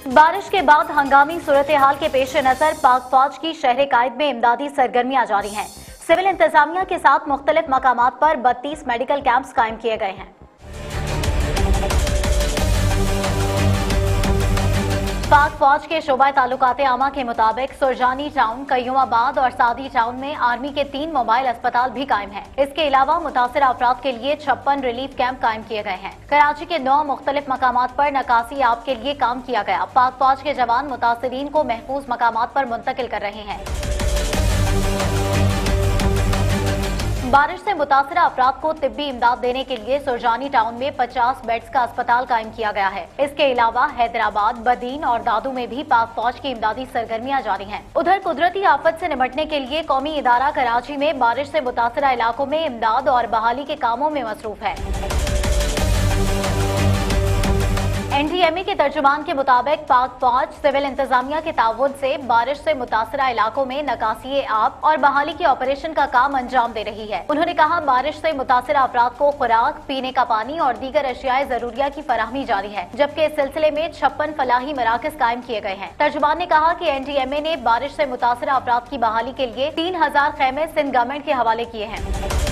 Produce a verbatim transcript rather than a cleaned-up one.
बारिश के बाद हंगामी सूरत हाल के पेश नजर पाक फौज की शहर कायद में इमदादी सरगर्मियां जारी हैं। सिविल इंतजामिया के साथ मुख्तलिफ मकामात पर बत्तीस मेडिकल कैंप्स कायम किए गए हैं। पाक फौज के शोबा ताल्लुकात आमा के मुताबिक सुरजानी टाउन, कयूमाबाद और सादी टाउन में आर्मी के तीन मोबाइल अस्पताल भी कायम हैं। इसके अलावा मुतासिर अफराद के लिए छप्पन रिलीफ कैंप कायम किए गए हैं। कराची के नौ मुख्तलिफ मकामात पर नकासी आप के लिए काम किया गया। पाक फौज के जवान मुतासिरीन को महफूज मकामात पर मुंतकिल कर रहे हैं। बारिश से मुतासरा अफराद को तिब्बी इमदाद देने के लिए सुरजानी टाउन में पचास बेड्स का अस्पताल कायम किया गया है। इसके अलावा हैदराबाद, बदीन और दादू में भी पाक फौज की इमदादी सरगर्मियां जारी हैं। उधर कुदरती आफत से निपटने के लिए कौमी इदारा कराची में बारिश से मुतासरा इलाकों में इमदाद और बहाली के कामों में मसरूफ है। एन डी एम ए के तर्जुमान के मुताबिक पाक फौज सिविल इंतजामिया के ताउन से बारिश से मुतासरा इलाकों में नकासी आब और बहाली के ऑपरेशन का काम अंजाम दे रही है। उन्होंने कहा, बारिश से मुतासरा अफराद को खुराक, पीने का पानी और दीगर अशियाए जरूरिया की फराहमी जारी है, जबकि इस सिलसिले में छप्पन फलाही मराकज कायम किए गए हैं। तर्जुमान ने कहा कि एन डी एम ए ने बारिश से मुतासरा अफराद की बहाली के लिए तीन हजार खेमे सिंध गवर्नमेंट के हवाले किए हैं।